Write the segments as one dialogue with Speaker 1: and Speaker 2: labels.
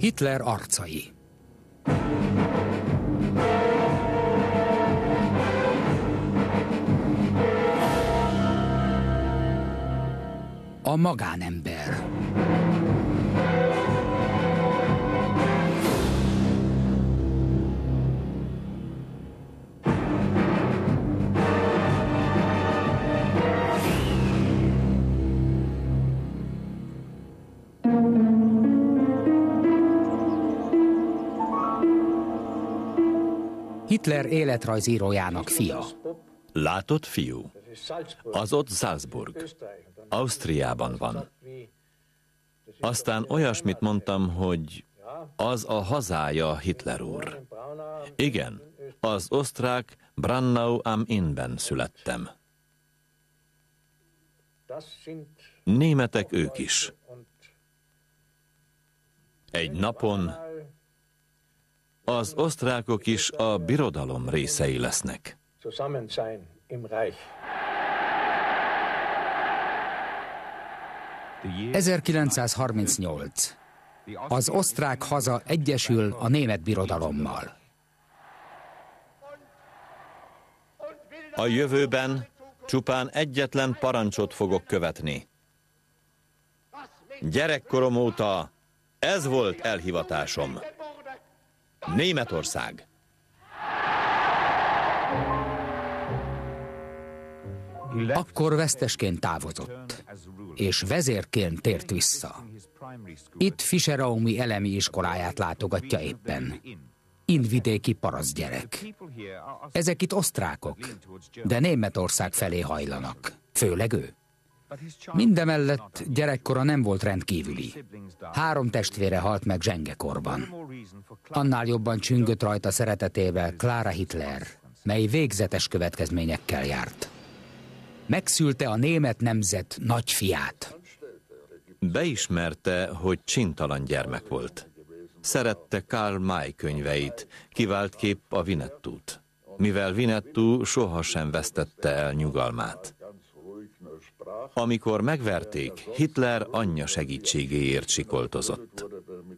Speaker 1: Hitler arcai. A magánember. Hitler életrajzírójának fia.
Speaker 2: Látott fiú? Az ott Salzburg, Ausztriában van. Aztán olyasmit mondtam, hogy az a hazája Hitler úr. Igen, az osztrák Braunau am Innben születtem. Németek ők is. Egy napon az osztrákok is a birodalom részei lesznek.
Speaker 1: 1938. Az osztrák haza egyesül a német birodalommal.
Speaker 2: A jövőben csupán egyetlen parancsot fogok követni. Gyerekkorom óta ez volt elhivatásom. Németország.
Speaker 1: Akkor vesztesként távozott, és vezérként tért vissza. Itt Fischeraumi elemi iskoláját látogatja éppen. Innvidéki parasztgyerek. Ezek itt osztrákok, de Németország felé hajlanak. Főleg ő. Mindemellett gyerekkora nem volt rendkívüli. 3 testvére halt meg zsengekorban. Annál jobban csüngött rajta szeretetével Clara Hitler, mely végzetes következményekkel járt. Megszülte a német nemzet nagyfiát.
Speaker 2: Beismerte, hogy csintalan gyermek volt. Szerette Karl May könyveit, kivált kép a Winettút, mivel Winnetou sohasem vesztette el nyugalmát. Amikor megverték, Hitler anyja segítségéért sikoltozott.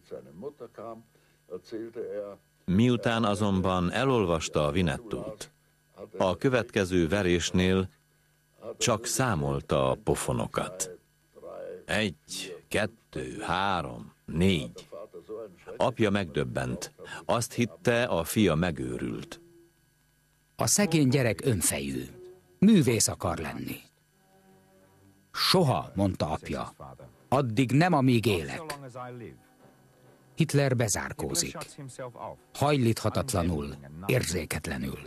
Speaker 2: Miután azonban elolvasta a Winettút, a következő verésnél csak számolta a pofonokat. 1, 2, 3, 4. Apja megdöbbent. Azt hitte, a fia megőrült.
Speaker 1: A szegény gyerek önfejű. Művész akar lenni. Soha, mondta apja. Addig nem, amíg élek. Hitler bezárkózik. Hajlíthatatlanul, érzéketlenül.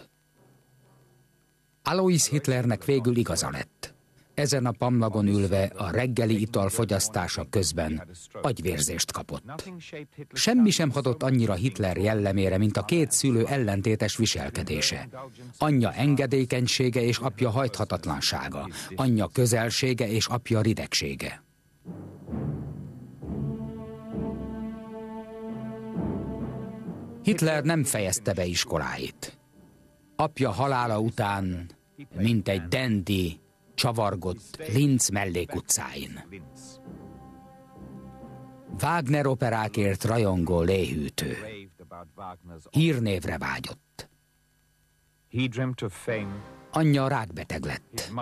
Speaker 1: Alois Hitlernek végül igaza lett. Ezen a pamlagon ülve a reggeli ital fogyasztása közben agyvérzést kapott. Semmi sem hatott annyira Hitler jellemére, mint a 2 szülő ellentétes viselkedése. Anyja engedékenysége és apja hajthatatlansága, anyja közelsége és apja ridegsége. Hitler nem fejezte be iskoláit. Apja halála után, mint egy dandy, csavargott Linz mellékutcáin. Wagner operákért rajongó léhűtő. Hírnévre vágyott. Anyja rákbeteg lett.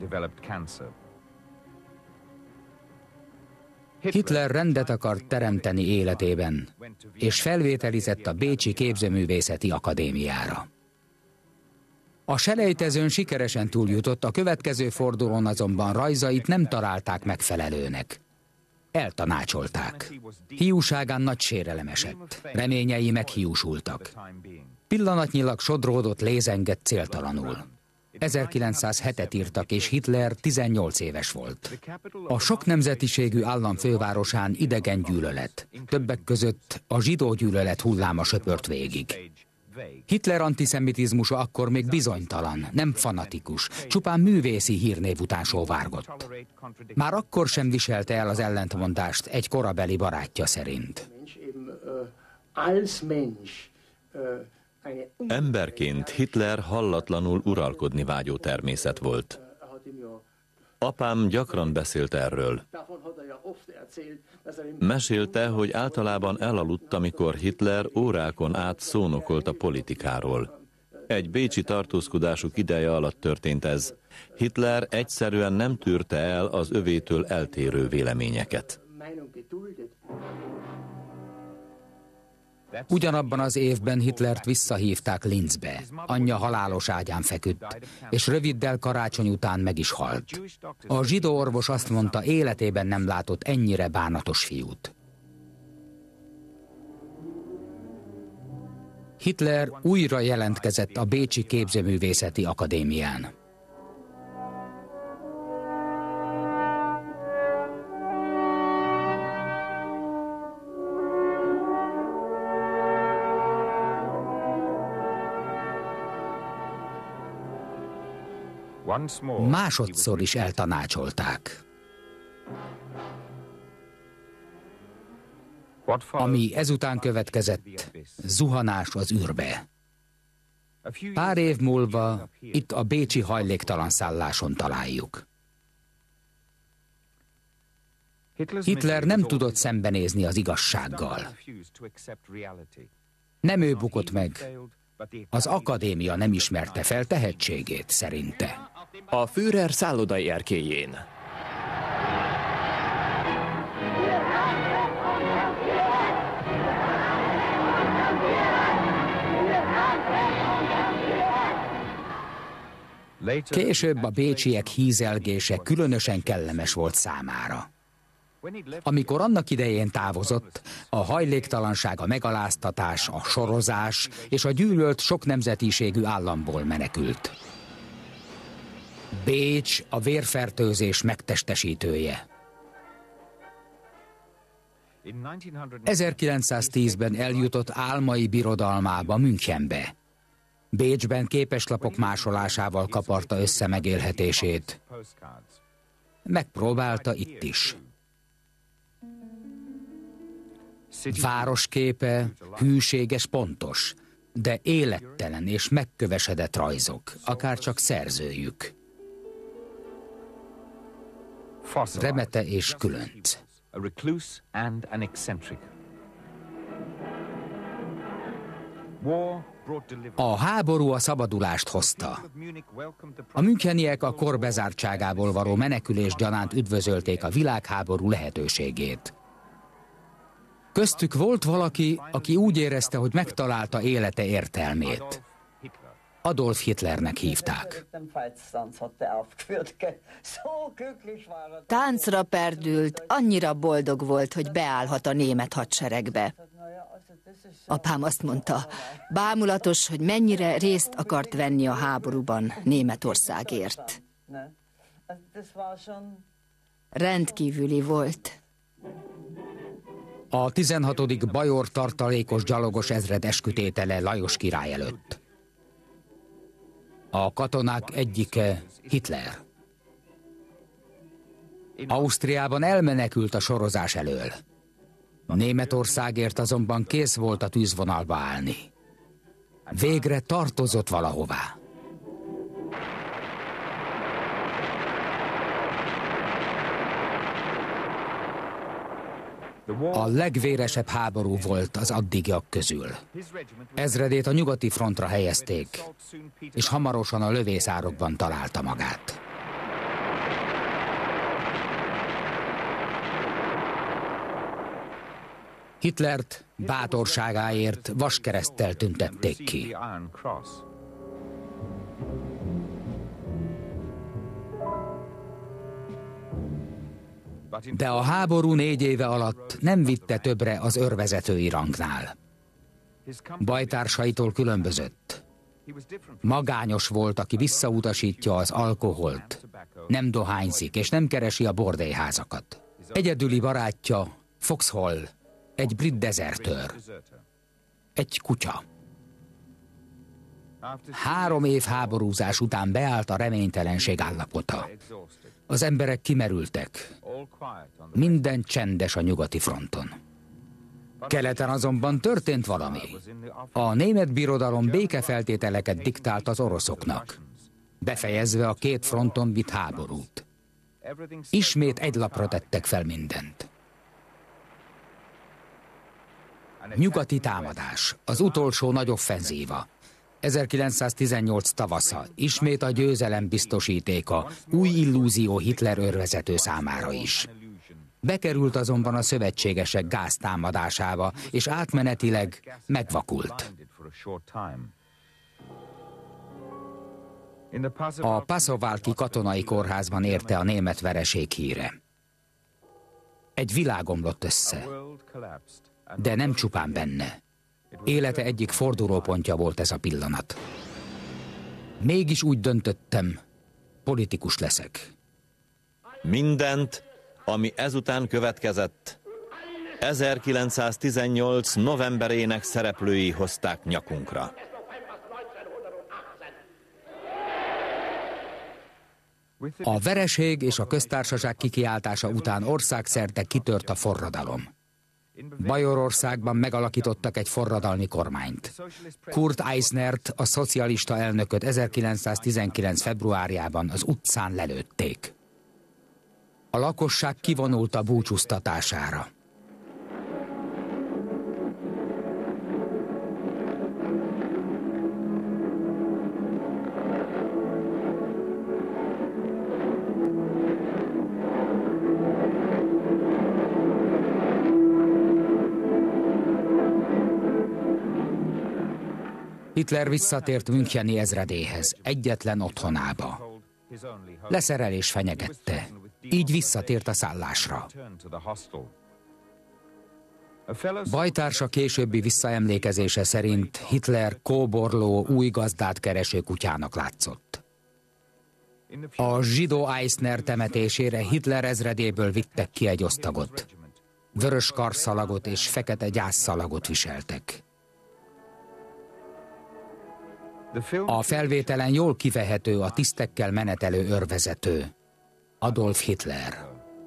Speaker 1: Hitler rendet akart teremteni életében, és felvételizett a Bécsi Képzőművészeti Akadémiára. A selejtezőn sikeresen túljutott, a következő fordulón azonban rajzait nem találták megfelelőnek. Eltanácsolták. Hiúságán nagy sérelem esett, reményei meghiúsultak. Pillanatnyilag sodródott, lézengett céltalanul. 1907-et írtak, és Hitler 18 éves volt. A sok nemzetiségű állam fővárosán idegen gyűlölet, többek között a zsidó gyűlölet hulláma söpört végig. Hitler antiszemitizmusa akkor még bizonytalan, nem fanatikus, csupán művészi hírnév után sóvárgott. Már akkor sem viselte el az ellentmondást egy korabeli barátja szerint.
Speaker 2: Emberként Hitler hallatlanul uralkodni vágyó természet volt. Apám gyakran beszélt erről. Mesélte, hogy általában elaludt, amikor Hitler órákon át szónokolt a politikáról. Egy bécsi tartózkodásuk ideje alatt történt ez. Hitler egyszerűen nem tűrte el az övétől eltérő véleményeket.
Speaker 1: Ugyanabban az évben Hitlert visszahívták Linzbe. Anyja halálos ágyán feküdt, és röviddel karácsony után meg is halt. A zsidó orvos azt mondta, életében nem látott ennyire bánatos fiút. Hitler újra jelentkezett a Bécsi Képzőművészeti Akadémián. Másodszor is eltanácsolták. Ami ezután következett, zuhanás az űrbe. Pár év múlva itt a bécsi hajléktalan szálláson találjuk. Hitler nem tudott szembenézni az igazsággal. Nem ő bukott meg, az akadémia nem ismerte fel tehetségét, szerinte.
Speaker 3: A Führer szállodai erkélyén.
Speaker 1: Később a bécsiek hízelgése különösen kellemes volt számára. Amikor annak idején távozott, a hajléktalanság, a megaláztatás, a sorozás és a gyűlölt sok nemzetiségű államból menekült. Bécs a vérfertőzés megtestesítője. 1910-ben eljutott álmai birodalmába, Münchenbe. Bécsben képeslapok másolásával kaparta össze megélhetését. Megpróbálta itt is. Városképe hűséges, pontos, de élettelen és megkövesedett rajzok, akár csak szerzőjük. Remete és Különc. A háború a szabadulást hozta. A müncheniek a kor bezártságából való menekülés gyanánt üdvözölték a világháború lehetőségét. Köztük volt valaki, aki úgy érezte, hogy megtalálta élete értelmét. Adolf Hitlernek hívták.
Speaker 4: Táncra perdült, annyira boldog volt, hogy beállhat a német hadseregbe. Apám azt mondta, bámulatos, hogy mennyire részt akart venni a háborúban Németországért. Rendkívüli volt.
Speaker 1: A 16. bajor tartalékos gyalogos ezred eskütétele Lajos király előtt. A katonák egyike Hitler. Ausztriában elmenekült a sorozás elől. Németországért azonban kész volt a tűzvonalba állni. Végre tartozott valahová. A legvéresebb háború volt az addigiak közül. Ezredét a nyugati frontra helyezték, és hamarosan a lövészárokban találta magát. Hitlert bátorságáért vaskereszttel tüntették ki. De a háború 4 éve alatt nem vitte többre az őrvezetői rangnál. Bajtársaitól különbözött. Magányos volt, aki visszautasítja az alkoholt, nem dohányzik és nem keresi a bordélyházakat. Egyedüli barátja Foxhall, egy brit dezertőr, egy kutya. 3 év háborúzás után beállt a reménytelenség állapota. Az emberek kimerültek. Minden csendes a nyugati fronton. Keleten azonban történt valami. A német birodalom békefeltételeket diktált az oroszoknak, befejezve a 2 fronton vitt háborút. Ismét egy lapra tettek fel mindent. Nyugati támadás, az utolsó nagy offenzíva. 1918 tavasza, ismét a győzelem biztosítéka, új illúzió Hitler őrvezető számára is. Bekerült azonban a szövetségesek gáztámadásába, és átmenetileg megvakult. A Paszovalki katonai kórházban érte a német vereség híre. Egy világ omlott össze, de nem csupán benne. Élete egyik fordulópontja volt ez a pillanat. Mégis úgy döntöttem, politikus leszek.
Speaker 2: Mindent, ami ezután következett, 1918 novemberének szereplői hozták nyakunkra.
Speaker 1: A vereség és a köztársaság kikiáltása után országszerte kitört a forradalom. Bajorországban megalakítottak egy forradalmi kormányt. Kurt Eisnert, a szocialista elnököt 1919. februárjában az utcán lelőtték. A lakosság kivonult a búcsúztatására. Hitler visszatért müncheni ezredéhez, egyetlen otthonába. Leszerelés fenyegette, így visszatért a szállásra. Bajtársa későbbi visszaemlékezése szerint Hitler kóborló, új gazdát kereső kutyának látszott. A zsidó Eisner temetésére Hitler ezredéből vittek ki egy osztagot. Vörös karszalagot és fekete gyászszalagot viseltek. A felvételen jól kivehető a tisztekkel menetelő őrvezető, Adolf Hitler.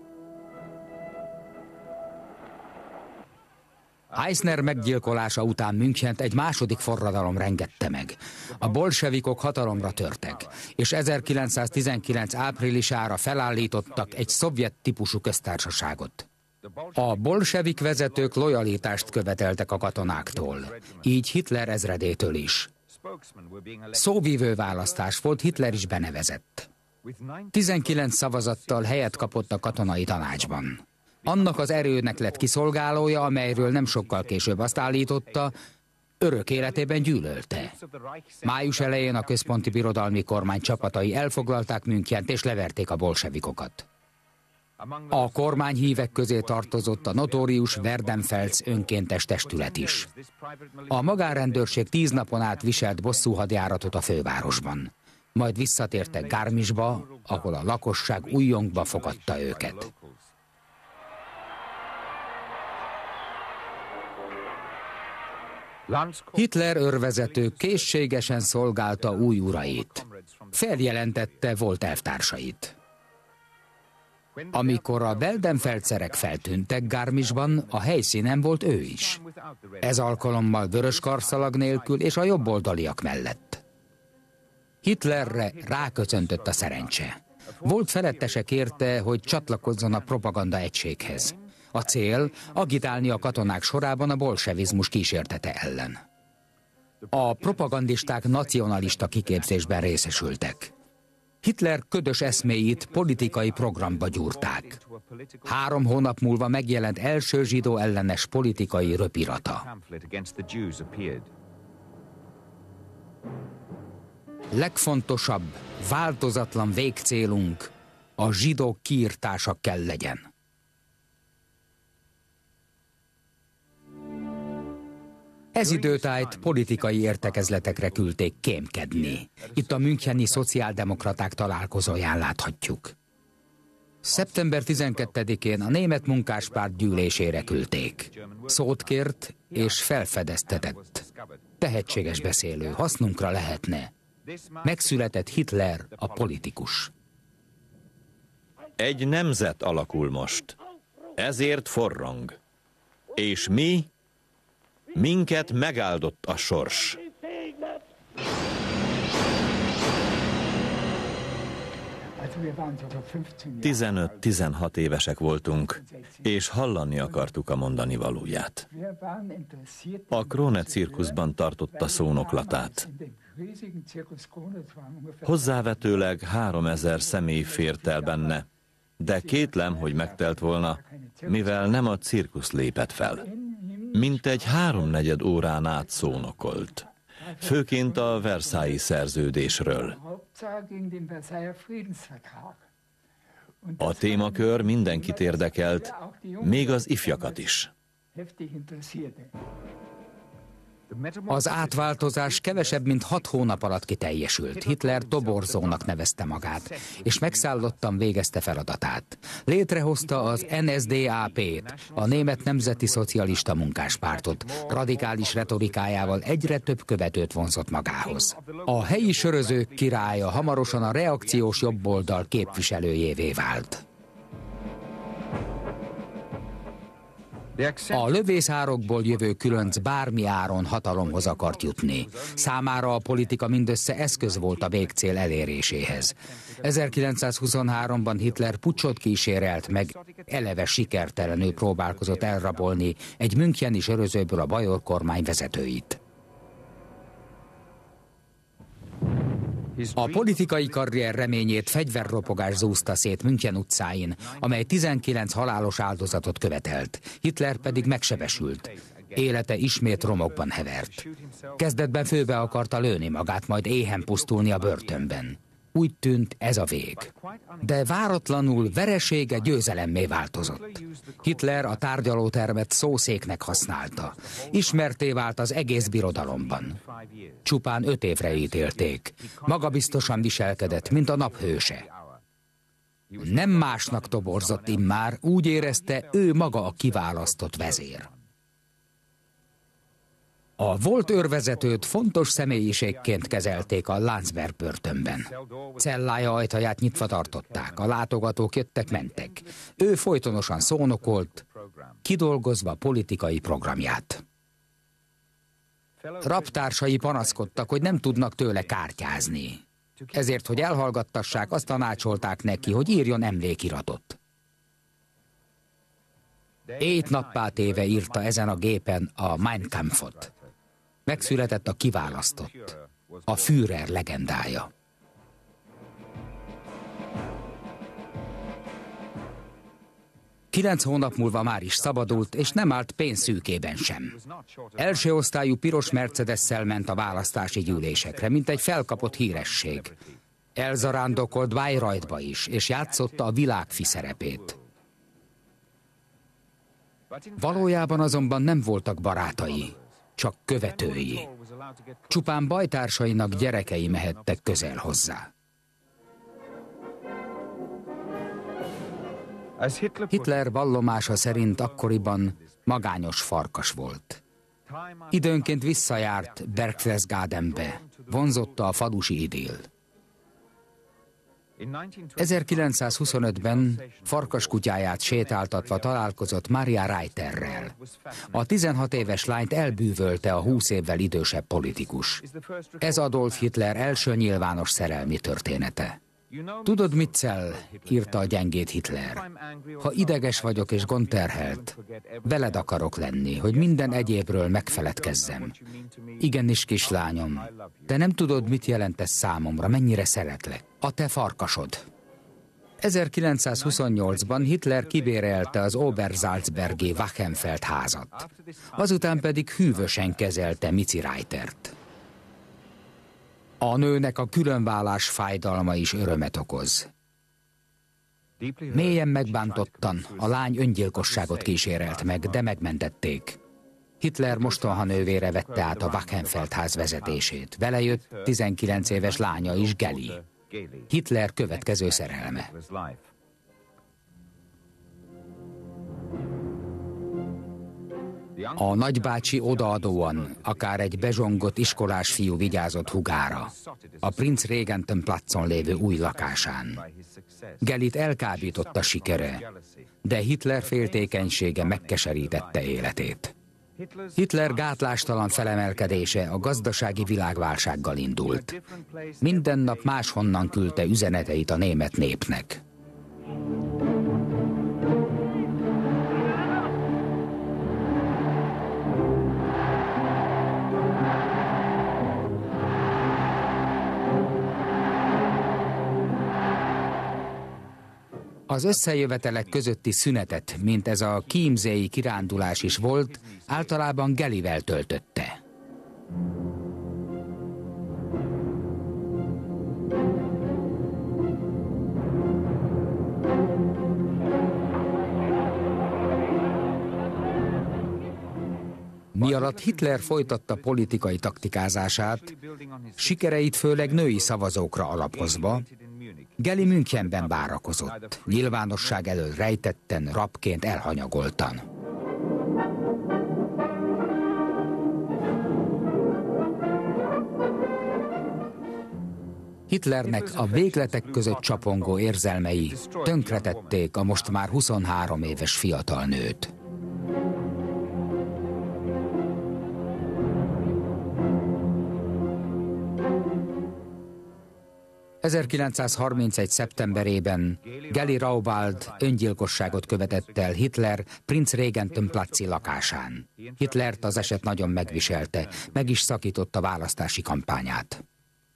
Speaker 1: Eisner meggyilkolása után Münchent egy második forradalom rengette meg. A bolsevikok hatalomra törtek, és 1919 áprilisára felállítottak egy szovjet típusú köztársaságot. A bolsevik vezetők lojalitást követeltek a katonáktól, így Hitler ezredétől is. Szóvívő választás volt, Hitler is benevezett. 19 szavazattal helyet kapott a katonai tanácsban. Annak az erőnek lett kiszolgálója, amelyről nem sokkal később azt állította, örök életében gyűlölte. Május elején a központi birodalmi kormány csapatai elfoglalták Münchent és leverték a bolsevikokat. A kormányhívek közé tartozott a notórius Werdenfels önkéntes testület is. A magánrendőrség 10 napon át viselt bosszúhadjáratot a fővárosban. Majd visszatértek Garmischba, ahol a lakosság újjongva fogadta őket. Hitler őrvezető készségesen szolgálta új urait. Feljelentette volt elvtársait. Amikor a Werdenfelserek feltűntek Garmischban, a helyszínen volt ő is. Ez alkalommal vörös karszalag nélkül és a jobboldaliak mellett. Hitlerre ráköszöntött a szerencse. Volt felettese kérte, hogy csatlakozzon a propaganda egységhez. A cél agitálni a katonák sorában a bolsevizmus kísértete ellen. A propagandisták nacionalista kiképzésben részesültek. Hitler ködös eszméit politikai programba gyúrták. 3 hónap múlva megjelent első zsidó ellenes politikai röpirata. Legfontosabb, változatlan végcélunk a zsidók kiirtása kell legyen. Ez időtájt politikai értekezletekre küldték kémkedni. Itt a müncheni szociáldemokraták találkozóján láthatjuk. Szeptember 12-én a német munkáspárt gyűlésére küldték. Szót kért és felfedeztetett. Tehetséges beszélő, hasznunkra lehetne. Megszületett Hitler, a politikus.
Speaker 2: Egy nemzet alakul most. Ezért forrong. És mi? Minket megáldott a sors. 15-16 évesek voltunk, és hallani akartuk a mondani valóját. A Krone cirkuszban tartotta szónoklatát. Hozzávetőleg 3000 személy fért el benne, de kétlem, hogy megtelt volna, mivel nem a cirkusz lépett fel. Mintegy 3/4 órán át szónokolt, főként a Versailles szerződésről. A témakör mindenkit érdekelt, még az ifjakat is.
Speaker 1: Az átváltozás kevesebb, mint 6 hónap alatt kiteljesült. Hitler toborzónak nevezte magát, és megszállottan végezte feladatát. Létrehozta az NSDAP-t, a Német Nemzeti Szocialista Munkáspártot. Radikális retorikájával egyre több követőt vonzott magához. A helyi sörözők királya hamarosan a reakciós jobboldal képviselőjévé vált. A lövészárokból jövő különc bármi áron hatalomhoz akart jutni. Számára a politika mindössze eszköz volt a végcél eléréséhez. 1923-ban Hitler puccsot kísérelt meg, eleve sikertelenül próbálkozott elrabolni egy müncheni sörözőből a Bajor kormány vezetőit. A politikai karrier reményét fegyverropogás zúzta szét München utcáin, amely 19 halálos áldozatot követelt. Hitler pedig megsebesült. Élete ismét romokban hevert. Kezdetben főbe akarta lőni magát, majd éhen pusztulni a börtönben. Úgy tűnt, ez a vég. De váratlanul veresége győzelemmé változott. Hitler a tárgyalótermet szószéknek használta. Ismertté vált az egész birodalomban. Csupán 5 évre ítélték. Magabiztosan viselkedett, mint a nap hőse. Nem másnak toborzott immár, úgy érezte, ő maga a kiválasztott vezér. A volt őrvezetőt fontos személyiségként kezelték a Landsberg börtönben. Cellája ajtaját nyitva tartották, a látogatók jöttek-mentek. Ő folytonosan szónokolt, kidolgozva politikai programját. Rabtársai panaszkodtak, hogy nem tudnak tőle kártyázni. Ezért, hogy elhallgattassák, azt tanácsolták neki, hogy írjon emlékiratot. 7 nappá téve írta ezen a gépen a Mein Kampfot. Megszületett a kiválasztott, a Führer legendája. Kilenc hónap múlva már is szabadult, és nem állt pénzszűkében sem. Első osztályú piros Mercedes-szel ment a választási gyűlésekre, mint egy felkapott híresség. Elzarándokolt Bayreuthba is, és játszotta a világfi szerepét. Valójában azonban nem voltak barátai, csak követői. Csupán bajtársainak gyerekei mehettek közel hozzá. Hitler vallomása szerint akkoriban magányos farkas volt. Időnként visszajárt Berchtesgadenbe, vonzotta a falusi idill. 1925-ben farkaskutyáját sétáltatva találkozott Maria Reiterrel. A 16 éves lányt elbűvölte a 20 évvel idősebb politikus. Ez Adolf Hitler első nyilvános szerelmi története. Tudod, Mitzel, írta a gyengéd Hitler, ha ideges vagyok és gondterhelt, veled akarok lenni, hogy minden egyébről megfeledkezzem. Igenis, kislányom, de nem tudod, mit jelent ez számomra, mennyire szeretlek. A te farkasod. 1928-ban Hitler kibérelte az Obersalzbergi Wachenfeld házat. Azután pedig hűvösen kezelte Mici Reitert. A nőnek a különválás fájdalma is örömet okoz. Mélyen megbántottan a lány öngyilkosságot kísérelt meg, de megmentették. Hitler mostoha nővére vette át a Wachenfeld ház vezetését. Vele jött 19 éves lánya is, Geli. Hitler következő szerelme. A nagybácsi odaadóan, akár egy bezsongott iskolás fiú vigyázott húgára, a Prinz Regentenplatzon lévő új lakásán. Gelit elkábította sikere, de Hitler féltékenysége megkeserítette életét. Hitler gátlástalan felemelkedése a gazdasági világválsággal indult. Minden nap máshonnan küldte üzeneteit a német népnek. Az összejövetelek közötti szünetet, mint ez a kímzéi kirándulás is volt, általában Gelivel töltötte. Mialatt Hitler folytatta politikai taktikázását, sikereit főleg női szavazókra alapozva, Geli Münchenben várakozott, nyilvánosság elől rejtetten, rabként elhanyagoltan. Hitlernek a végletek között csapongó érzelmei tönkretették a most már 23 éves fiatal nőt. ...1931. szeptemberében Geli Raubald öngyilkosságot követett el Hitler Prinz-Regentenplatzi lakásán. Hitlert az eset nagyon megviselte, meg is szakította választási kampányát.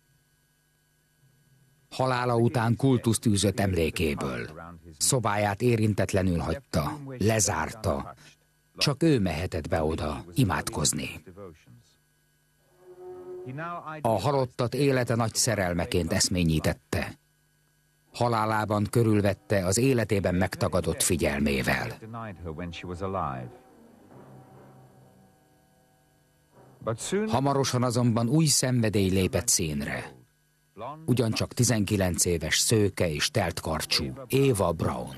Speaker 1: Halála után kultuszt űzött emlékéből. Szobáját érintetlenül hagyta, lezárta. Csak ő mehetett be oda imádkozni. A halottat élete nagy szerelmeként eszményítette. Halálában körülvette az életében megtagadott figyelmével. Hamarosan azonban új szenvedély lépett színre. Ugyancsak 19 éves, szőke és teltkarcsú Eva Braun.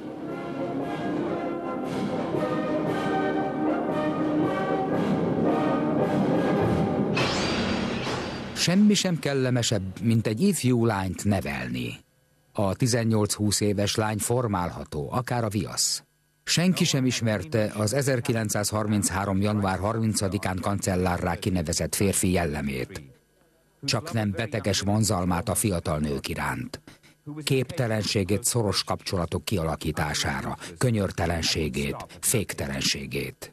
Speaker 1: Semmi sem kellemesebb, mint egy ifjú lányt nevelni. A 18-20 éves lány formálható, akár a viasz. Senki sem ismerte az 1933. január 30-án kancellárrá kinevezett férfi jellemét. Csak nem beteges vonzalmát a fiatal nők iránt. Képtelenségét szoros kapcsolatok kialakítására, könyörtelenségét, féktelenségét.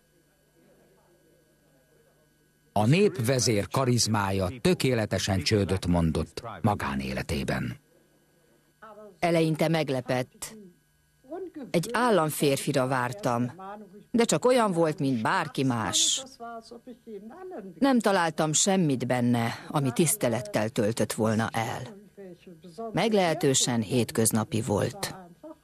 Speaker 1: A népvezér karizmája tökéletesen csődöt mondott magánéletében.
Speaker 4: Eleinte meglepett. Egy államférfira vártam, de csak olyan volt, mint bárki más. Nem találtam semmit benne, ami tisztelettel töltött volna el. Meglehetősen hétköznapi volt.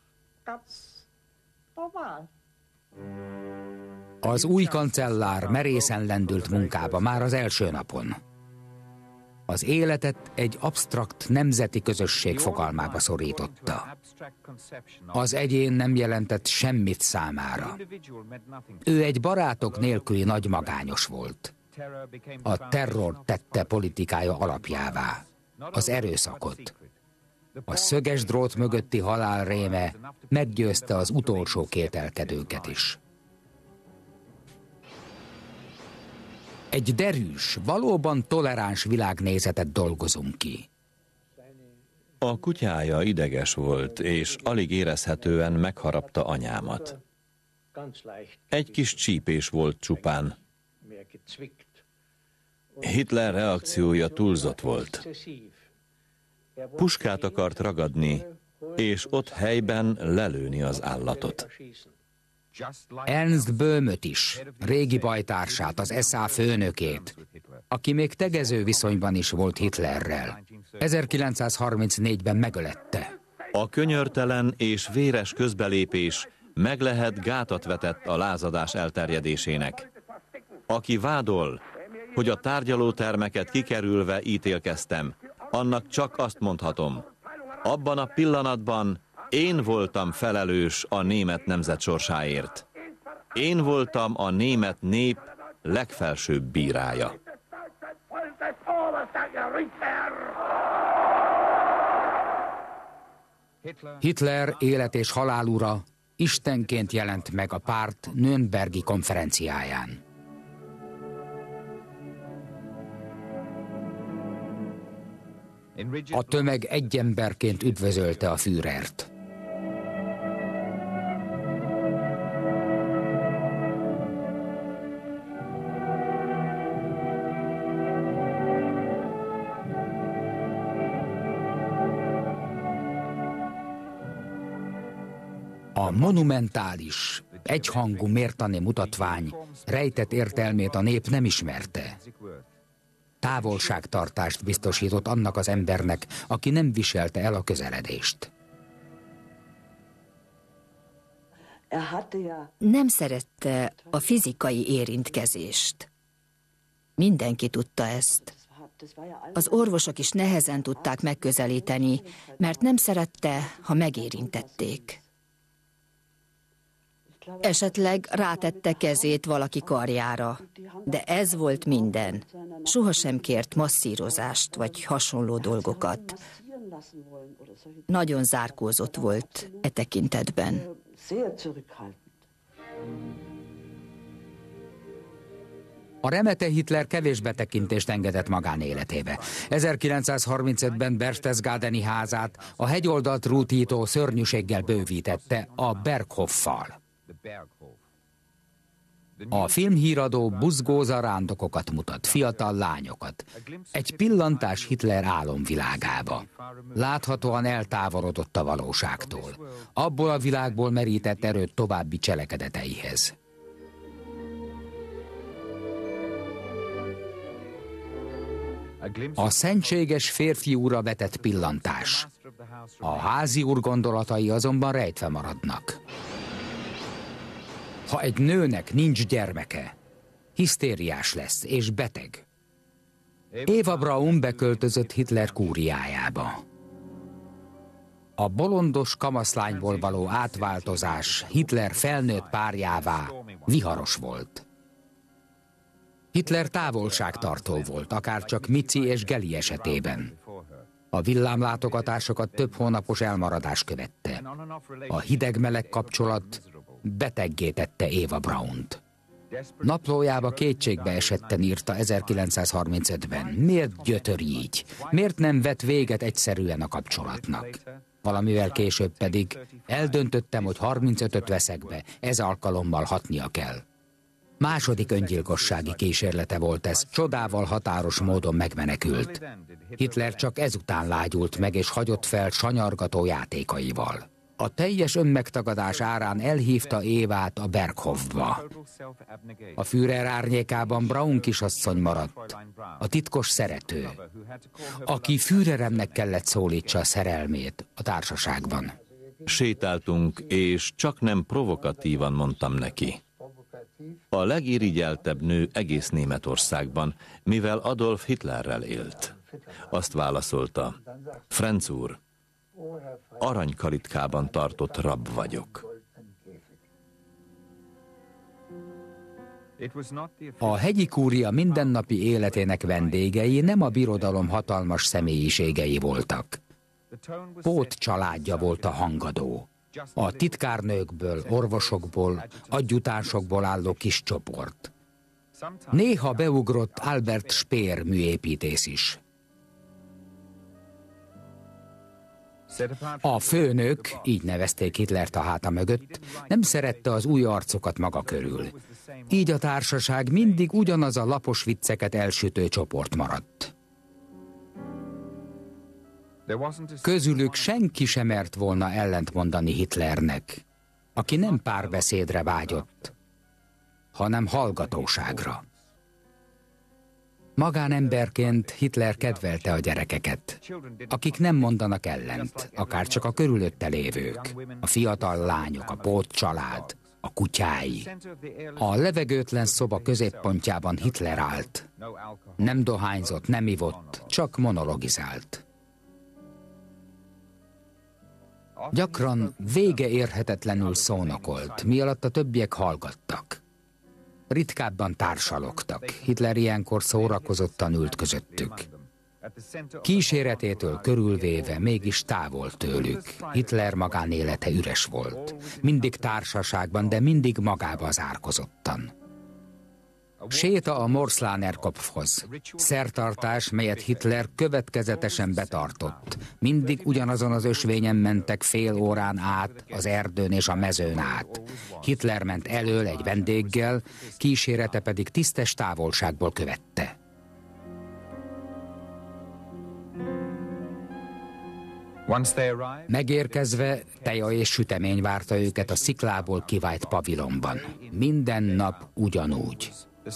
Speaker 1: Az új kancellár merészen lendült munkába már az első napon. Az életet egy absztrakt nemzeti közösség fogalmába szorította. Az egyén nem jelentett semmit számára. Ő egy barátok nélküli nagy magányos volt. A terror tette politikája alapjává, az erőszakot. A szöges drót mögötti halál réme meggyőzte az utolsó kételkedőket is. Egy derűs, valóban toleráns világnézetet dolgozunk ki.
Speaker 2: A kutyája ideges volt, és alig érezhetően megharapta anyámat. Egy kis csípés volt csupán. Hitler reakciója túlzott volt. Puskát akart ragadni, és ott helyben lelőni az állatot.
Speaker 1: Ernst Böhmöt is, régi bajtársát, az SA főnökét, aki még tegező viszonyban is volt Hitlerrel. 1934-ben megölette.
Speaker 2: A könyörtelen és véres közbelépés meg lehet gátat vetett a lázadás elterjedésének. Aki vádol, hogy a tárgyalótermeket kikerülve ítélkeztem, annak csak azt mondhatom, abban a pillanatban én voltam felelős a német nemzet sorsáért. Én voltam a német nép legfelsőbb bírája.
Speaker 1: Hitler élet és halál ura istenként jelent meg a párt Nürnbergi konferenciáján. A tömeg egy emberként üdvözölte a Führert. A monumentális, egyhangú mértani mutatvány rejtett értelmét a nép nem ismerte. Távolságtartást biztosított annak az embernek, aki nem viselte el a közeledést.
Speaker 4: Nem szerette a fizikai érintkezést. Mindenki tudta ezt. Az orvosok is nehezen tudták megközelíteni, mert nem szerette, ha megérintették. Esetleg rátette kezét valaki karjára, de ez volt minden. Sohasem kért masszírozást vagy hasonló dolgokat. Nagyon zárkózott volt e tekintetben.
Speaker 1: A remete Hitler kevés betekintést engedett magánéletébe. 1935-ben Berchtesgadeni házát a hegyoldalt rútító szörnyűséggel bővítette a Berghoffal. A filmhíradó buzgó zarándokokat mutat, fiatal lányokat. Egy pillantás Hitler álomvilágába. Láthatóan eltávolodott a valóságtól. Abból a világból merített erőt további cselekedeteihez. A szentséges férfiúra vetett pillantás. A házi úr gondolatai azonban rejtve maradnak. Ha egy nőnek nincs gyermeke, hisztériás lesz és beteg. Eva Braun beköltözött Hitler kúriájába. A bolondos kamaszlányból való átváltozás Hitler felnőtt párjává viharos volt. Hitler távolságtartó volt, akárcsak Mici és Geli esetében. A villámlátogatásokat több hónapos elmaradás követte. A hideg-meleg kapcsolat beteggé tette Eva Braunt. Naplójába kétségbe esetten írta 1935-ben. Miért gyötör így? Miért nem vett véget egyszerűen a kapcsolatnak? Valamivel később pedig eldöntöttem, hogy 35-öt veszek be, ez alkalommal hatnia kell. Második öngyilkossági kísérlete volt ez, csodával határos módon megmenekült. Hitler csak ezután lágyult meg és hagyott fel sanyargató játékaival. A teljes önmegtagadás árán elhívta Évát a Berghoffba. A Führer árnyékában Braun kisasszony maradt, a titkos szerető, aki Führeremnek kellett szólítsa a szerelmét a társaságban.
Speaker 2: Sétáltunk, és csak nem provokatívan mondtam neki. A legirigyeltebb nő egész Németországban, mivel Adolf Hitlerrel élt. Azt válaszolta, Franz úr, aranykalitkában tartott rab vagyok.
Speaker 1: A hegyi kúria mindennapi életének vendégei nem a birodalom hatalmas személyiségei voltak. Pót családja volt a hangadó. A titkárnőkből, orvosokból, adjutánsokból álló kis csoport. Néha beugrott Albert Speer műépítész is. A főnök, így nevezték Hitlert a háta mögött, nem szerette az új arcokat maga körül. Így a társaság mindig ugyanaz a lapos vicceket elsütő csoport maradt. Közülük senki sem mert volna ellentmondani Hitlernek, aki nem párbeszédre vágyott, hanem hallgatóságra. Magánemberként Hitler kedvelte a gyerekeket, akik nem mondanak ellent, akárcsak a körülötte lévők, a fiatal lányok, a pót család, a kutyái. A levegőtlen szoba középpontjában Hitler állt. Nem dohányzott, nem ivott, csak monologizált. Gyakran vége érhetetlenül szónokolt, mi alatt a többiek hallgattak. Ritkábban társalogtak. Hitler ilyenkor szórakozottan ült közöttük. Kíséretétől körülvéve mégis távol tőlük. Hitler magánélete üres volt. Mindig társaságban, de mindig magába zárkozottan. Séta a Morslaner-Kopfhoz. Szertartás, melyet Hitler következetesen betartott. Mindig ugyanazon az ösvényen mentek fél órán át, az erdőn és a mezőn át. Hitler ment elől egy vendéggel, kísérete pedig tisztes távolságból követte. Megérkezve teja és sütemény várta őket a sziklából kivájt pavilonban. Minden nap ugyanúgy.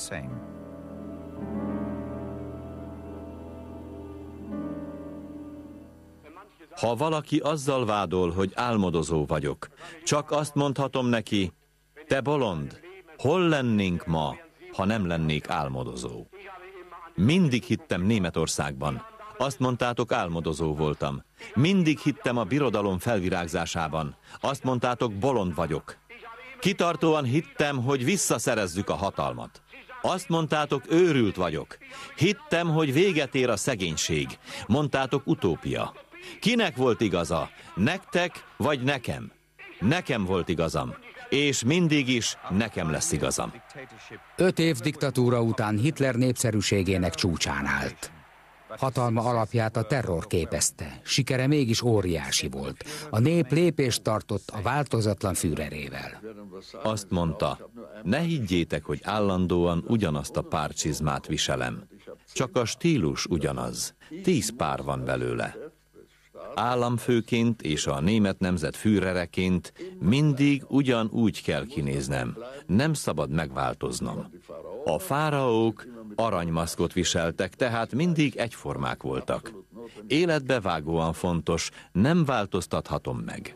Speaker 2: Ha valaki azzal vádol, hogy álmodozó vagyok, csak azt mondhatom neki, te bolond, hol lennénk ma, ha nem lennék álmodozó? Mindig hittem Németországban. Azt mondtátok, álmodozó voltam. Mindig hittem a birodalom felvirágzásában. Azt mondtátok, bolond vagyok. Kitartóan hittem, hogy visszaszerezzük a hatalmat. Azt mondtátok, őrült vagyok. Hittem, hogy véget ér a szegénység. Mondtátok, utópia. Kinek volt igaza? Nektek vagy nekem? Nekem volt igazam. És mindig is nekem lesz igazam.
Speaker 1: 5 év diktatúra után Hitler népszerűségének csúcsán állt. Hatalma alapját a terror képezte. Sikere mégis óriási volt. A nép lépést tartott a változatlan Führerével.
Speaker 2: Azt mondta, ne higgyétek, hogy állandóan ugyanazt a pár csizmát viselem. Csak a stílus ugyanaz. 10 pár van belőle. Államfőként és a német nemzet Führereként mindig ugyanúgy kell kinéznem. Nem szabad megváltoznom. A fáraók aranymaszkot viseltek, tehát mindig egyformák voltak. Életbevágóan fontos, nem változtathatom meg.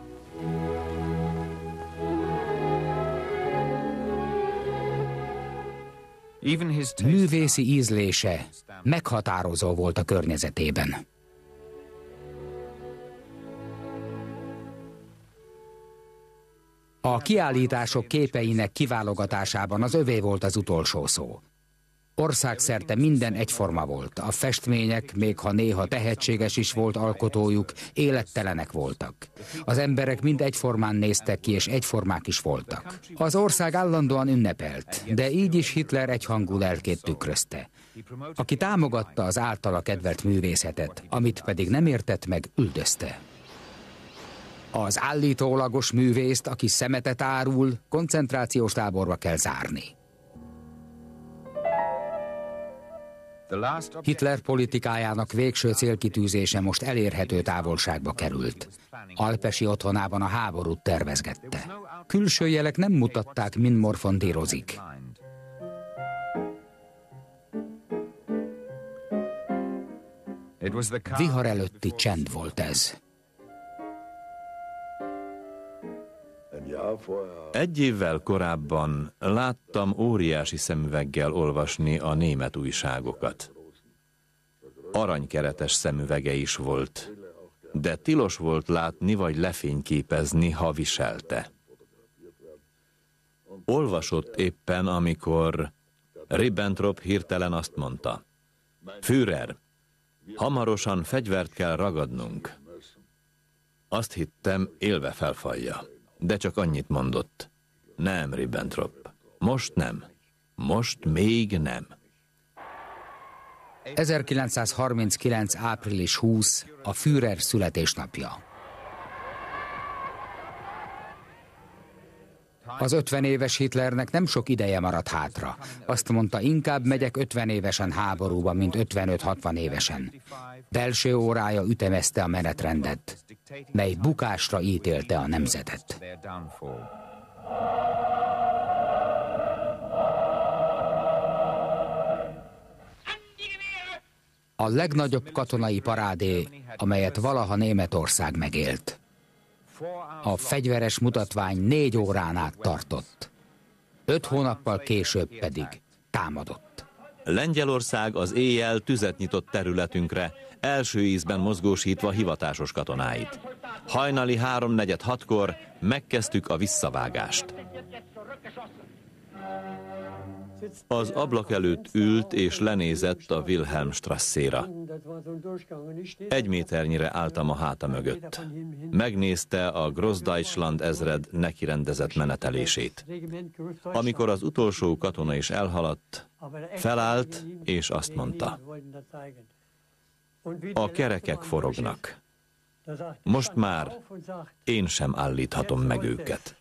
Speaker 1: Művészi ízlése meghatározó volt a környezetében. A kiállítások képeinek kiválogatásában az övé volt az utolsó szó. Országszerte minden egyforma volt. A festmények, még ha néha tehetséges is volt alkotójuk, élettelenek voltak. Az emberek mind egyformán néztek ki, és egyformák is voltak. Az ország állandóan ünnepelt, de így is Hitler egyhangú lelkét tükrözte. Aki támogatta az általa kedvelt művészetet, amit pedig nem értett meg, üldözte. Az állítólagos művészt, aki szemetet árul, koncentrációs táborba kell zárni. Hitler politikájának végső célkitűzése most elérhető távolságba került. Alpesi otthonában a háborút tervezgette. Külső jelek nem mutatták, min morfondírozik. Vihar előtti csend volt ez.
Speaker 2: 1 évvel korábban láttam óriási szemüveggel olvasni a német újságokat. Aranykeretes szemüvege is volt, de tilos volt látni vagy lefényképezni, ha viselte. Olvasott éppen, amikor Ribbentrop hirtelen azt mondta, Führer, hamarosan fegyvert kell ragadnunk. Azt hittem, élve felfalja. De csak annyit mondott. Nem, Ribbentrop. Most nem. Most még nem.
Speaker 1: 1939. április 20. a Führer születésnapja. Az 50 éves Hitlernek nem sok ideje maradt hátra. Azt mondta, inkább megyek 50 évesen háborúba, mint 55-60 évesen. Belső órája ütemezte a menetrendet, mely bukásra ítélte a nemzetet. A legnagyobb katonai parádé, amelyet valaha Németország megélt. A fegyveres mutatvány 4 órán át tartott. 5 hónappal később pedig támadott.
Speaker 2: Lengyelország az éjjel tüzet nyitott területünkre, első ízben mozgósítva hivatásos katonáit. Hajnali 3-4-6-kor megkezdtük a visszavágást. Az ablak előtt ült és lenézett a Wilhelmstrasszéra. 1 méternyire álltam a háta mögött. Megnézte a Grossdeutschland ezred nekirendezett menetelését. Amikor az utolsó katona is elhaladt, felállt és azt mondta: a kerekek forognak. Most már én sem állíthatom meg őket.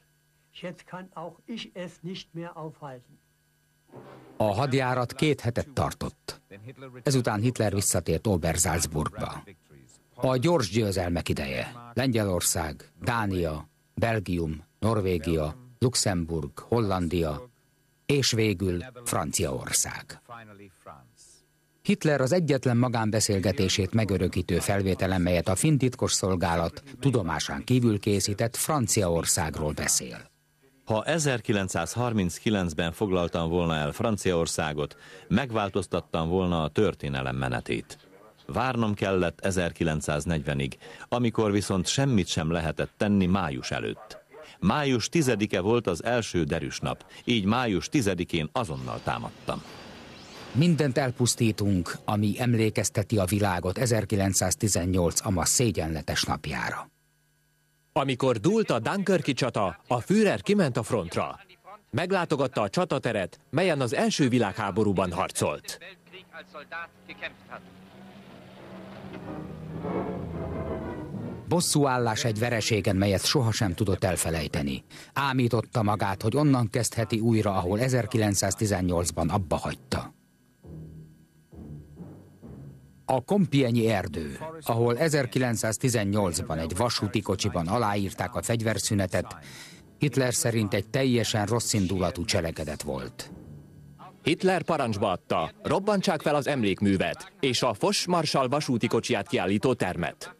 Speaker 1: A hadjárat 2 hetet tartott. Ezután Hitler visszatért Obersalzburgba. A gyors győzelmek ideje. Lengyelország, Dánia, Belgium, Norvégia, Luxemburg, Hollandia, és végül Franciaország. Hitler az egyetlen magánbeszélgetését megörökítő felvételen, melyet a finn titkosszolgálat tudomásán kívül készített, Franciaországról beszél.
Speaker 2: Ha 1939-ben foglaltam volna el Franciaországot, megváltoztattam volna a történelem menetét. Várnom kellett 1940-ig, amikor viszont semmit sem lehetett tenni május előtt. Május 10-e volt az első derűs nap, így május 10-én azonnal támadtam.
Speaker 1: Mindent elpusztítunk, ami emlékezteti a világot 1918 ama szégyenletes napjára.
Speaker 3: Amikor dúlt a Dunkirki csata, a Führer kiment a frontra. Meglátogatta a csatateret, melyen az első világháborúban harcolt.
Speaker 1: Bosszúállás egy vereségen, melyet sohasem tudott elfelejteni. Ámította magát, hogy onnan kezdheti újra, ahol 1918-ban abba hagyta. A Compiègne erdő, ahol 1918-ban egy vasúti kocsiban aláírták a fegyverszünetet, Hitler szerint egy teljesen rosszindulatú cselekedet volt.
Speaker 3: Hitler parancsba adta, robbantsák fel az emlékművet és a Foch Marschall vasúti kocsiját kiállító termet.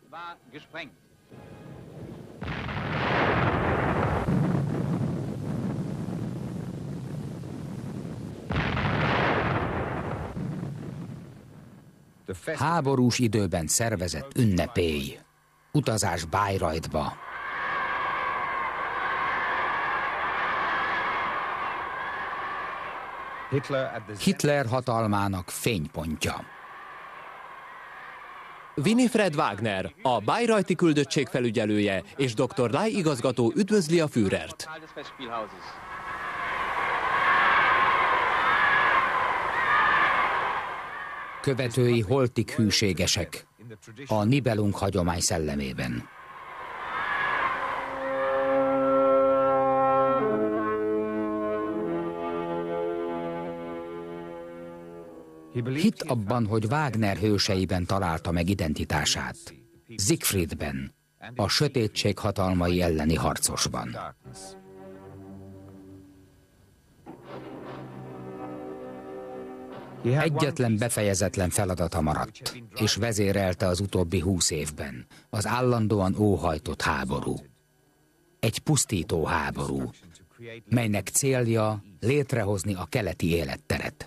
Speaker 1: Háborús időben szervezett ünnepély. Utazás Bayreuthba. Hitler hatalmának fénypontja.
Speaker 3: Winifred Wagner, a Bayreuthi küldöttség felügyelője és dr. Ley igazgató üdvözli a Führert.
Speaker 1: Követői holtig hűségesek a Nibelung hagyomány szellemében. Hitt abban, hogy Wagner hőseiben találta meg identitását. Siegfriedben, a sötétség hatalmai elleni harcosban. Egyetlen befejezetlen feladata maradt, és vezérelte az utóbbi 20 évben az állandóan óhajtott háború. Egy pusztító háború, melynek célja létrehozni a keleti életteret.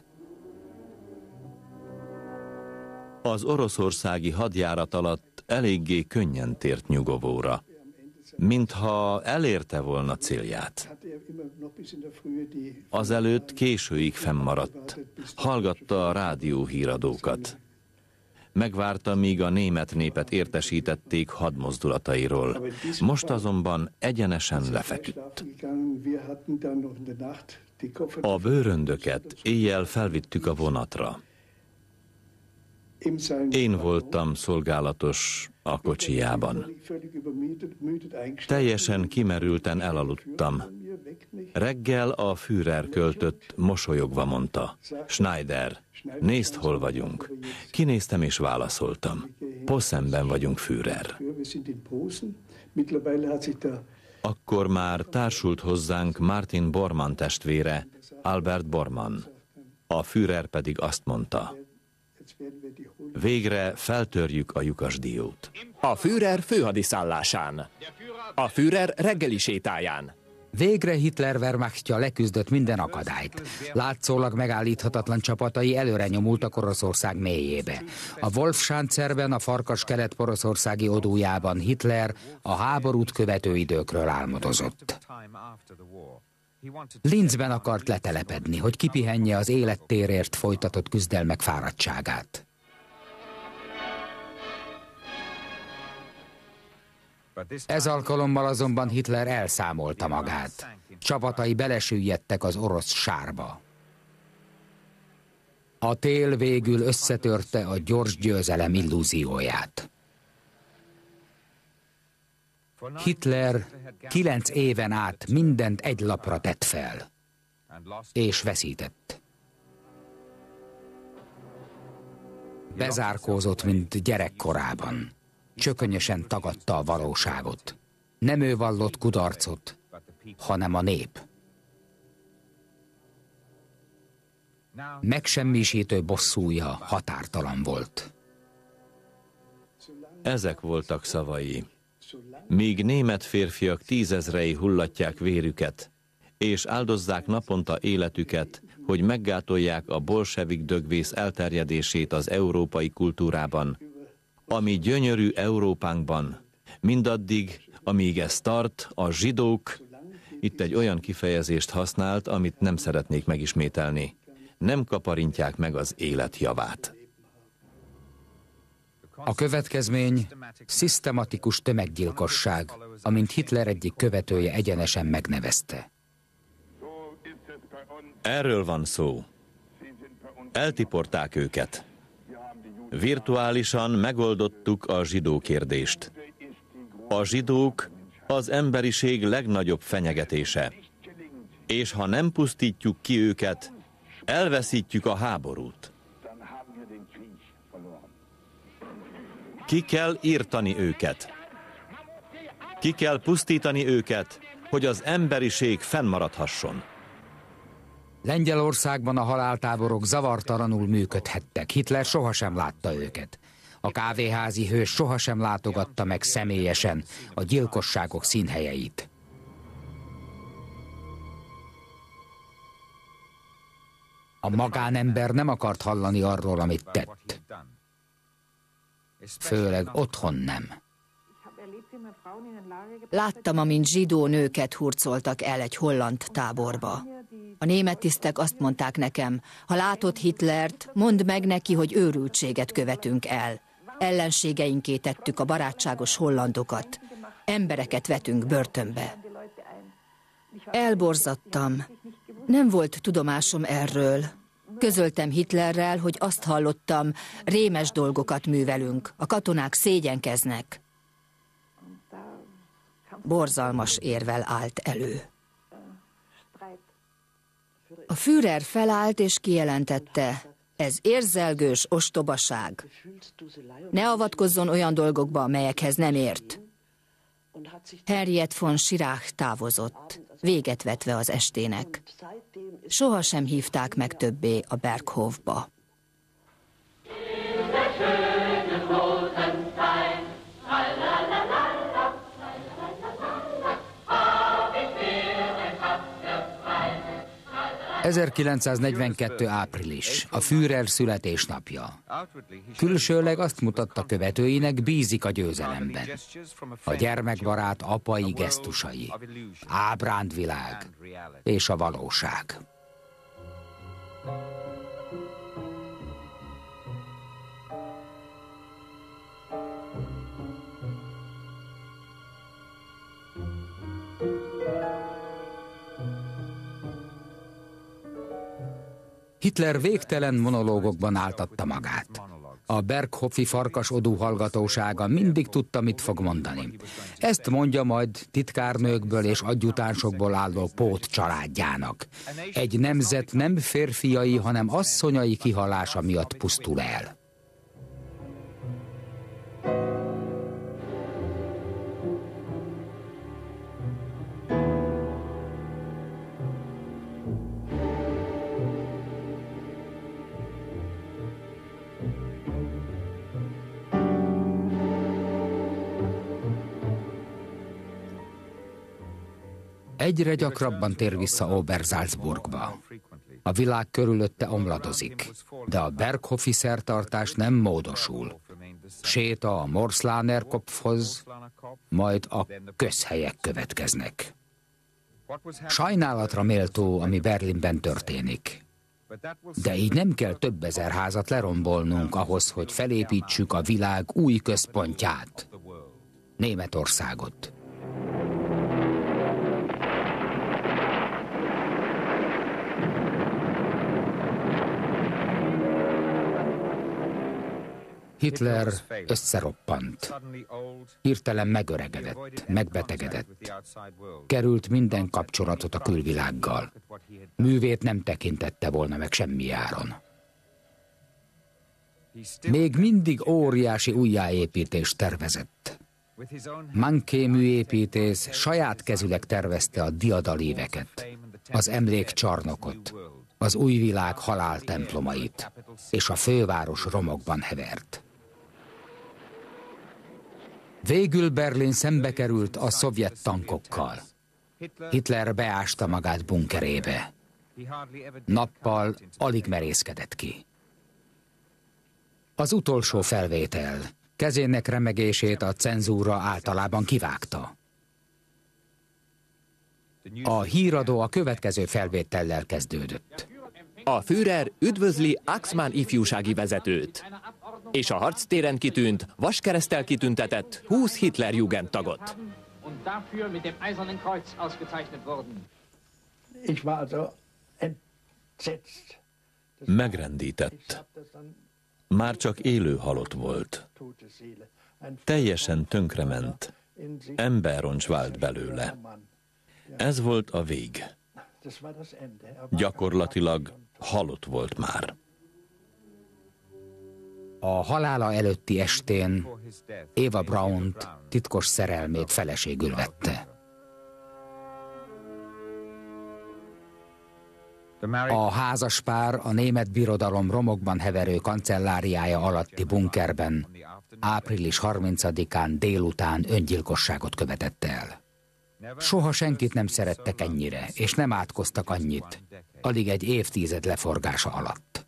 Speaker 2: Az oroszországi hadjárat alatt eléggé könnyen tért nyugovóra, mintha elérte volna célját. Azelőtt későig fennmaradt, hallgatta a rádióhíradókat. Megvárta, míg a német népet értesítették hadmozdulatairól. Most azonban egyenesen lefeküdt. A bőröndöket éjjel felvittük a vonatra. Én voltam szolgálatos a kocsijában. Teljesen kimerülten elaludtam. Reggel a Führer költött, mosolyogva mondta: Schneider, nézd, hol vagyunk. Kinéztem és válaszoltam: Possenben vagyunk, Führer. Akkor már társult hozzánk Martin Bormann testvére, Albert Bormann. A Führer pedig azt mondta: végre feltörjük a lyukasdiót.
Speaker 3: A Führer főhadiszállásán. A Führer reggeli sétáján.
Speaker 1: Végre Hitler Wehrmachtja leküzdött minden akadályt. Látszólag megállíthatatlan csapatai előre nyomultak Oroszország mélyébe. A Wolfschanzerben, a farkas kelet-poroszországi odújában Hitler a háborút követő időkről álmodozott. Linzben akart letelepedni, hogy kipihenje az élettérért folytatott küzdelmek fáradtságát. Ez alkalommal azonban Hitler elszámolta magát. Csapatai belesüllyedtek az orosz sárba. A tél végül összetörte a gyors győzelem illúzióját. Hitler 9 éven át mindent egy lapra tett fel, és veszített. Bezárkózott, mint gyerekkorában. Csökönyösen tagadta a valóságot. Nem ő vallott kudarcot, hanem a nép. Megsemmisítő bosszúja határtalan volt.
Speaker 2: Ezek voltak szavai. Míg német férfiak 10 000-ei hullatják vérüket, és áldozzák naponta életüket, hogy meggátolják a bolsevik dögvész elterjedését az európai kultúrában, ami gyönyörű Európánkban, mindaddig, amíg ez tart, a zsidók, itt egy olyan kifejezést használt, amit nem szeretnék megismételni, nem kaparintják meg az élet javát.
Speaker 1: A következmény szisztematikus tömeggyilkosság, amint Hitler egyik követője egyenesen megnevezte.
Speaker 2: Erről van szó. Eltiporták őket. Virtuálisan megoldottuk a zsidó kérdést. A zsidók az emberiség legnagyobb fenyegetése. És ha nem pusztítjuk ki őket, elveszítjük a háborút. Ki kell írtani őket. Ki kell pusztítani őket, hogy az emberiség fennmaradhasson.
Speaker 1: Lengyelországban a haláltáborok zavartalanul működhettek. Hitler sohasem látta őket. A kávéházi hős sohasem látogatta meg személyesen a gyilkosságok színhelyeit. A magánember nem akart hallani arról, amit tett. Főleg otthon nem.
Speaker 4: Láttam, amint zsidó nőket hurcoltak el egy holland táborba. A német tisztek azt mondták nekem, ha látod Hitlert, mondd meg neki, hogy őrültséget követünk el. Ellenségeinké tettük a barátságos hollandokat. Embereket vetünk börtönbe. Elborzadtam. Nem volt tudomásom erről. Közöltem Hitlerrel, hogy azt hallottam, rémes dolgokat művelünk, a katonák szégyenkeznek. Borzalmas érvel állt elő. A Führer felállt és kijelentette, ez érzelgős ostobaság. Ne avatkozzon olyan dolgokba, melyekhez nem ért. Henriette von Schirach távozott, véget vetve az estének. Sohasem hívták meg többé a Berghofba.
Speaker 1: ...1942. április, a Führer születésnapja. Külsőleg azt mutatta követőinek, bízik a győzelemben. A gyermekbarát apai gesztusai, ábránd világ és a valóság. Hitler végtelen monológokban áltatta magát. A Berghofi farkasodú hallgatósága mindig tudta, mit fog mondani. Ezt mondja majd titkárnőkből és adjutánsokból álló Pót családjának. Egy nemzet nem férfiai, hanem asszonyai kihalása miatt pusztul el. Egyre gyakrabban tér vissza Obersalzburgba. A világ körülötte omladozik, de a Berghofi szertartás nem módosul. Séta a Morslaner Kopfhoz, majd a közhelyek következnek. Sajnálatra méltó, ami Berlinben történik. De így nem kell több ezer házat lerombolnunk ahhoz, hogy felépítsük a világ új központját, Németországot. Hitler összeroppant. Hirtelen megöregedett, megbetegedett. Került minden kapcsolatot a külvilággal. Művét nem tekintette volna meg semmi áron. Még mindig óriási újjáépítést tervezett. Manké műépítész saját kezüleg tervezte a diadalíveket, az emlékcsarnokot, az új világ haláltemplomait, és a főváros romokban hevert. Végül Berlin szembe került a szovjet tankokkal. Hitler beásta magát bunkerébe. Nappal alig merészkedett ki. Az utolsó felvétel kezének remegését a cenzúra általában kivágta. A híradó a következő felvétellel kezdődött.
Speaker 3: A Führer üdvözli Axmann ifjúsági vezetőt, és a harctéren kitűnt, vaskereszttel kitüntetett 20 Hitler-Jugend tagot.
Speaker 2: Megrendített. Már csak élő halott volt. Teljesen tönkrement. Emberroncs vált belőle. Ez volt a vég. Gyakorlatilag halott volt már.
Speaker 1: A halála előtti estén Eva Braunt titkos szerelmét feleségül vette. A házaspár a német birodalom romokban heverő kancelláriája alatti bunkerben április 30-án délután öngyilkosságot követett el. Soha senkit nem szerettek ennyire, és nem átkoztak annyit, alig egy évtized leforgása alatt.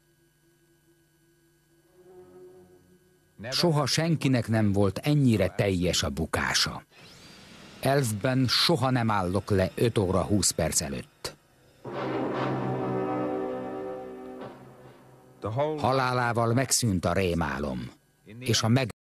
Speaker 1: Soha senkinek nem volt ennyire teljes a bukása. Elfben soha nem állok le 5 óra 20 perc előtt. Halálával megszűnt a rémálom, és a